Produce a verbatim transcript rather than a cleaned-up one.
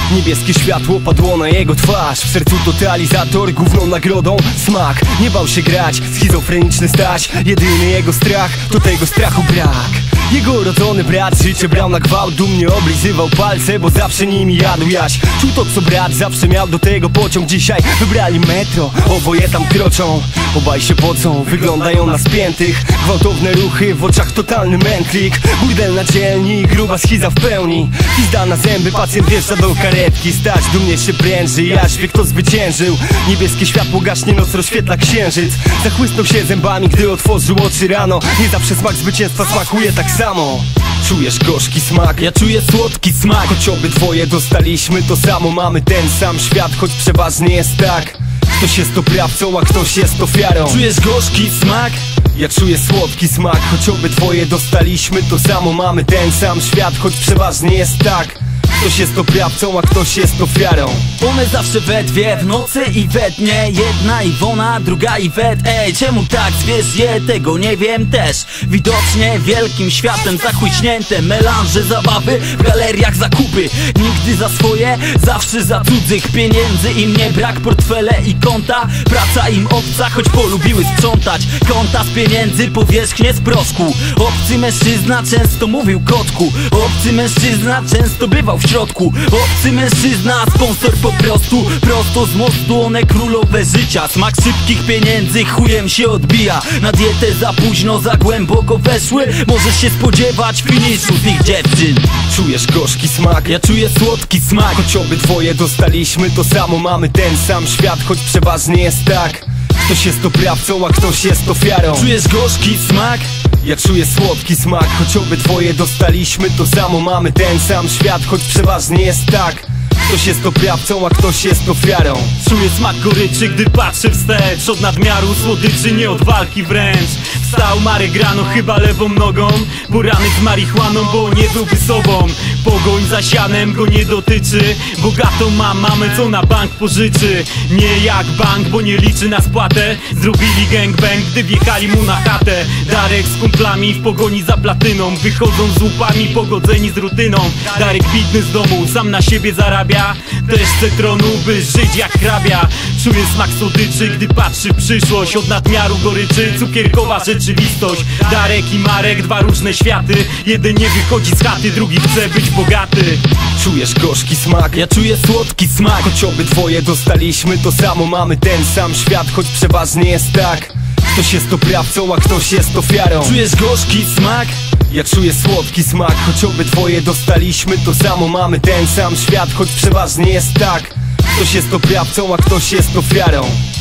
Niebieskie światło padło na jego twarz. W sercu totalizator, główną nagrodą smak. Nie bał się grać, schizofreniczny Staś. Jedyny jego strach to tego strachu brak. Jego urodzony brat życie brał na gwałt. Dumnie oblizywał palce, bo zawsze nimi jadł Jaś. Czuł to co brat zawsze miał, do tego pociąg. Dzisiaj wybrali metro, oboje tam kroczą. Obaj się pocą, wyglądają na spiętych. Gwałtowne ruchy, w oczach totalny mętlik. Burdel na dzielni, gruba schiza w pełni. Pizda na zęby, pacjent wjeżdża do karetki. Stać dumnie się pręży, Jaś wie kto zwyciężył. Niebieskie światło gaśnie, noc rozświetla księżyc. Zachłysnął się zębami, gdy otworzył oczy rano. Nie zawsze smak zwycięstwa smakuje tak samo. Czujesz gorzki smak, ja czuję słodki smak. Choć obydwoje dostaliśmy to samo, mamy ten sam świat, choć przeważnie jest tak. Ktoś jest oprawcą, a ktoś jest ofiarą. Czujesz gorzki smak? Ja czuję słodki smak. Choć obydwoje dostaliśmy to samo, mamy ten sam świat, choć przeważnie jest tak. Ktoś jest oprawcą, a ktoś jest ofiarą. One zawsze we dwie, w nocy i we dnie. Jedna Iwona, druga Iwet. Ej, czemu tak zwierz je? Tego nie wiem też. Widocznie wielkim światem zachłyśnięte. Melanże, zabawy, w galeriach zakupy. Nigdy za swoje, zawsze za cudzych. Pieniędzy im nie brak, portfele i konta. Praca im obca, choć polubiły sprzątać. Konta z pieniędzy, powierzchnię z proszku. Obcy mężczyzna często mówił kotku. Obcy mężczyzna często bywał w środku. Obcy mężczyzna, sponsor po prostu. Prosto z mostu, one królowe życia. Smak szybkich pieniędzy chujem się odbija. Na dietę za późno, za głęboko weszły. Możesz się spodziewać finiszu tych dziewczyn. Czujesz gorzki smak, ja czuję słodki smak. Choć obydwoje dostaliśmy to samo, mamy ten sam świat, choć przeważnie jest tak. Ktoś jest oprawcą, a ktoś jest ofiarą. Czujesz gorzki smak? Ja czuję słodki smak. Choć obydwoje dostaliśmy to samo, mamy ten sam świat, choć przeważnie jest tak. Ktoś jest oprawcą, a ktoś jest ofiarą. Czuję smak goryczy, gdy patrzę wstecz. Od nadmiaru słodyczy, nie od walki wręcz. Wstał Marek rano, chyba lewą nogą. Poranek z marihuaną, bo nie byłby sobą. Pogoń za sianem go nie dotyczy. Bogatą ma mamę, co na bank pożyczy. Nie jak bank, bo nie liczy na spłatę. Zrobili gangbang, gdy wjechali mu na chatę. Darek z kumplami w pogoni za platyną. Wychodzą z łupami, pogodzeni z rutyną. Darek bidny z domu, sam na siebie zarabia. Też chce tronu, by żyć jak hrabia. Czuję smak słodyczy, gdy patrzy w przyszłość. Od nadmiaru goryczy, cukierkowa rzeczywistość. Darek i Marek, dwa różne światy. Jeden nie wychodzi z chaty, drugi chce być bogaty. Czujesz gorzki smak, ja czuję słodki smak. Choć obydwoje dostaliśmy to samo, mamy ten sam świat, choć przeważnie jest tak. Ktoś jest oprawcą, a ktoś jest ofiarą. Czujesz gorzki smak? Ja czuję słodki smak. Choć obydwoje dostaliśmy to samo, mamy ten sam świat, choć przeważnie jest tak. Ktoś jest oprawcą, a ktoś jest ofiarą.